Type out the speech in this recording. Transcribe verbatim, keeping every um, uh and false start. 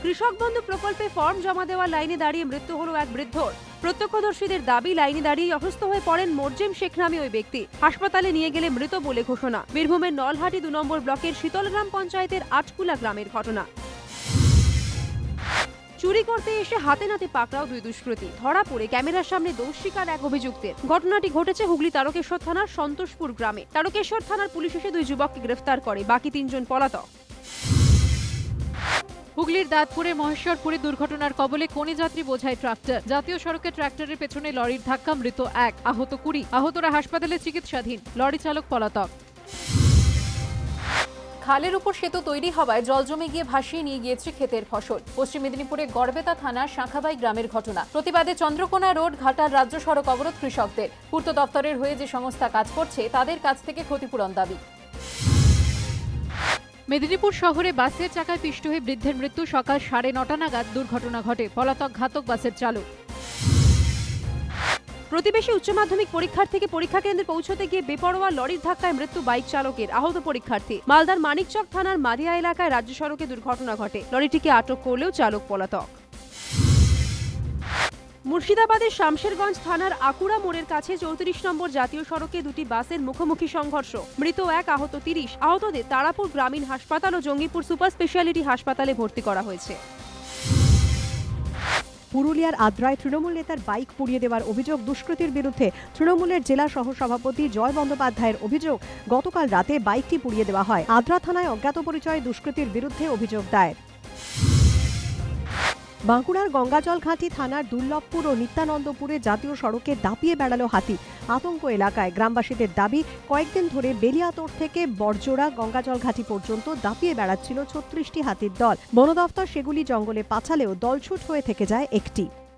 কৃষক বন্ধু প্রকল্পে ফর্ম জমা দেওয়ার লাইনে দাঁড়িয়ে মৃত্যু হলো এক বৃদ্ধর। প্রত্যক্ষদর্শীদের দাবি, লাইনে দাঁড়িয়ে অসুস্থ হয়ে পড়েন মোরজেম শেখ নামে ওই ব্যক্তি। হাসপাতালে নিয়ে গেলে মৃত বলে ঘোষণা। বীরভূমের নলহাটি দু নম্বর ব্লকের শীতলগ্রাম পঞ্চায়েতের আটকুলা গ্রামের ঘটনা। চুরি করতে এসে হাতে নাতে পাকড়াও দুই দুষ্কৃতী। ধরা পড়ে ক্যামেরার সামনে দোষ স্বীকার এক অভিযুক্তের। ঘটনাটি ঘটেছে হুগলি তারকেশ্বর থানার সন্তোষপুর গ্রামে। তারকেশ্বর থানার পুলিশ এসে দুই যুবককে গ্রেফতার করে, বাকি তিনজন পলাতক। হুগলির দাঁতপুরের মহেশ্বরপুরে দুর্ঘটনার কবলে খনিযাত্রী বোঝাই ট্রাক্টর। জাতীয় সড়কে ট্রাক্টরের পেছনে লরির ধাক্কা, মৃত এক, আহত কুড়ি। আহতরা হাসপাতালে চিকিৎসাধীন। লরি চালক পলাতক। খালের উপর সেতু তৈরি হওয়ায় জল জমে গিয়ে ভাসিয়ে নিয়ে গিয়েছে ক্ষেতের ফসল। পশ্চিম মেদিনীপুরে গড়বেতা থানার শাঁখাবাই গ্রামের ঘটনা। প্রতিবাদে চন্দ্রকোনা রোড ঘাটার রাজ্য সড়ক অবরোধ কৃষকদের। পূর্ত দপ্তরের হয়ে যে সংস্থা কাজ করছে তাদের কাছ থেকে ক্ষতিপূরণ দাবি। মেদিনীপুর শহরে বাসের চাকায় পিষ্ট হয়ে বৃদ্ধের মৃত্যু। সকাল সাড়ে নটা নাগাদ দুর্ঘটনা ঘটে। পলাতক ঘাতক বাসের চালক। প্রতিবেশী উচ্চ মাধ্যমিক পরীক্ষার্থীকে পরীক্ষা কেন্দ্রে পৌঁছতে গিয়ে বেপরোয়া লরির ধাক্কায় মৃত্যু বাইক চালকের, আহত পরীক্ষার্থী। মালদার মানিকচক থানার মাদিয়া এলাকায় রাজ্য সড়কে দুর্ঘটনা ঘটে। লরিটিকে আটক করলেও চালক পলাতক। মুর্শিদাবাদের শামশেরগঞ্জ থানার আকুড়া মোড়ের কাছে চৌত্রিশ নম্বর জাতীয় সড়কে দুটি বাসের মুখোমুখি সংঘর্ষ। মৃত এক, আহত তিরিশ। আহতদের তারাপুর গ্রামীণ হাসপাতাল ও জঙ্গিপুর সুপার স্পেশালিটি হাসপাতালে ভর্তি করা হয়েছে। পুরুলিয়ার আদ্রায় তৃণমূল নেতার বাইক পুড়িয়ে দেওয়ার অভিযোগ দুষ্কৃতীর বিরুদ্ধে। তৃণমূলের জেলা সহসভাপতি জয় বন্দ্যোপাধ্যায়ের অভিযোগ, গতকাল রাতে বাইকটি পুড়িয়ে দেওয়া হয়। আদ্রা থানায় অজ্ঞাত পরিচয় দুষ্কৃতীর বিরুদ্ধে অভিযোগ দায়ের। বাঁকুড়ার গঙ্গাজলঘাটি থানার দুর্লভপুর ও নিত্যানন্দপুরে জাতীয় সড়কে দাপিয়ে বেড়ালো হাতি। আতঙ্ক এলাকায়। গ্রামবাসীদের দাবি, কয়েকদিন ধরে বেলিয়াতোড় থেকে বড়জোড়া গঙ্গাজলঘাটি পর্যন্ত দাপিয়ে বেড়াচ্ছিল ছত্রিশটি হাতির দল। বন দফতর সেগুলি জঙ্গলে পাঠালেও দলছুট হয়ে থেকে যায় একটি।